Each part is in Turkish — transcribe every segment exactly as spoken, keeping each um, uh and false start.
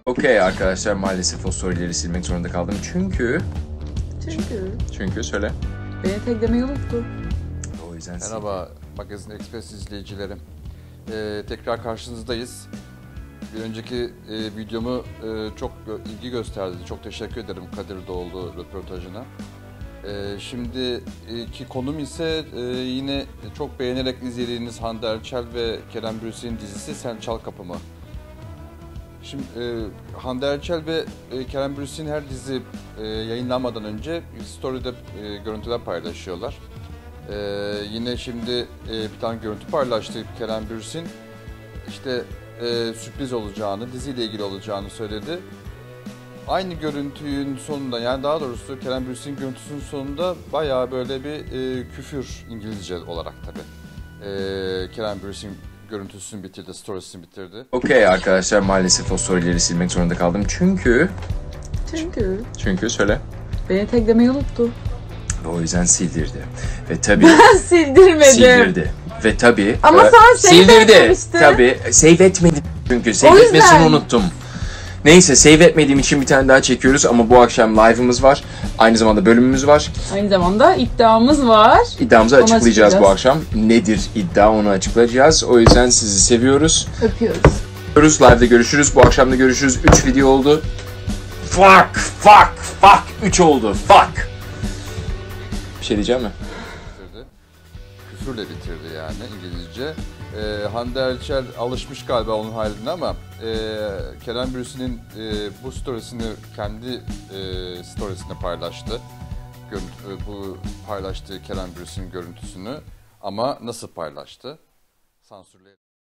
Okey arkadaşlar, maalesef o storyleri silmek zorunda kaldım çünkü... Çünkü... Çünkü söyle. Beni taglemeyi unuttu. O yüzden sil. Merhaba Magazin Express izleyicilerim. Ee, tekrar karşınızdayız. Bir önceki e, videomu e, çok ilgi gösterdi. Çok teşekkür ederim Kadir Doğulu röportajına. E, şimdiki konum ise e, yine çok beğenerek izlediğiniz Hande Erçel ve Kerem Bürsin'in dizisi Sen Çal Kapımı. Şimdi e, Hande Erçel ve e, Kerem Bürsin her dizi e, yayınlanmadan önce story'de e, görüntüler paylaşıyorlar. E, yine şimdi e, bir tane görüntü paylaştı Kerem Bürsin. İşte e, sürpriz olacağını, diziyle ilgili olacağını söyledi. Aynı görüntünün sonunda, yani daha doğrusu Kerem Bürsin görüntüsünün sonunda bayağı böyle bir e, küfür, İngilizce olarak tabii. E, Kerem Bürsin görüntüsünü bitirdi, storiesini bitirdi. Okey arkadaşlar, maalesef o storyleri silmek zorunda kaldım çünkü... Çünkü... Çünkü söyle. Beni taglemeyi unuttu. O yüzden sildirdi. Ve tabii... Sildirmedim. Sildirdi. Ve tabii... Ama e, sana save sildirdi. etmemişti. Tabii save etmedim çünkü save O yüzden. etmesini unuttum. Neyse, save etmediğim için bir tane daha çekiyoruz ama bu akşam live'ımız var. Aynı zamanda bölümümüz var. Aynı zamanda iddiamız var. İddiamızı Onu açıklayacağız bu açıklayacağız. akşam. Nedir iddia, onu açıklayacağız. O yüzden sizi seviyoruz. Öpüyoruz. Görüşürüz, live'de görüşürüz. Bu akşam da görüşürüz. üç video oldu. Fuck, fuck, fuck. üç oldu. Fuck. Bir şey diyeceğim mi? Bitirdi. Küfürle bitirdi yani İngilizce. Ee, Hande Erçel alışmış galiba onun haline ama e, Kerem Bürsin'in e, bu storiesini kendi e, storiesine paylaştı. Görüntü, e, bu paylaştığı Kerem Bürsin görüntüsünü, ama nasıl paylaştı? Sansürleyerek.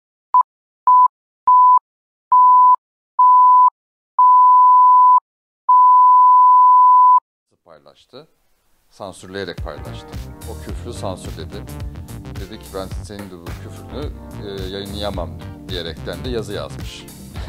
Nasıl paylaştı? Sansürleyerek paylaştı. O küfrü sansürledi. Dedi ki ben senin de bu küfrünü e, yayınlayamam diyerekten de yazı yazmış.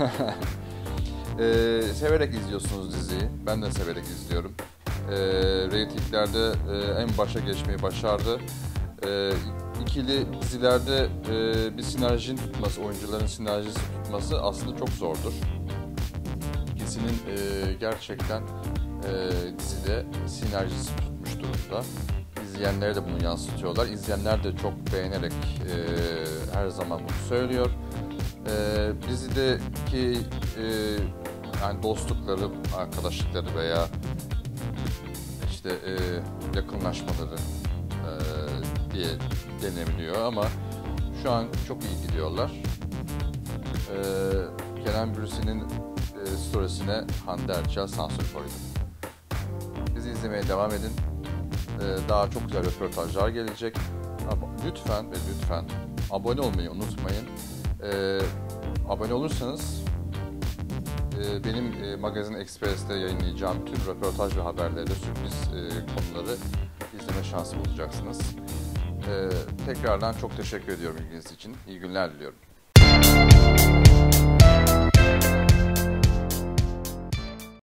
e, severek izliyorsunuz diziyi. Ben de severek izliyorum. E, reytinglerde e, en başa geçmeyi başardı. E, ikili dizilerde e, bir sinerjinin tutması, oyuncuların sinerjisi tutması aslında çok zordur. İkisinin e, gerçekten e, dizide sinerjisi tutmuş durumda. İzleyenler de bunu yansıtıyorlar. İzleyenler de çok beğenerek e, her zaman bunu söylüyor. E, dizideki e, yani dostlukları, arkadaşlıkları veya işte e, yakınlaşmaları e, diye denebiliyor ama şu an çok iyi gidiyorlar. E, Kerem Bürsin'in e, storiesine Hande Erçel sansür koydu. Bizi izlemeye devam edin. Daha çok güzel röportajlar gelecek. Lütfen ve lütfen abone olmayı unutmayın. Ee, abone olursanız e, benim e, Magazin Express'te yayınlayacağım tüm röportaj ve haberleri, sürpriz e, konuları izleme şansı bulacaksınız. Ee, tekrardan çok teşekkür ediyorum ilginiz için. İyi günler diliyorum.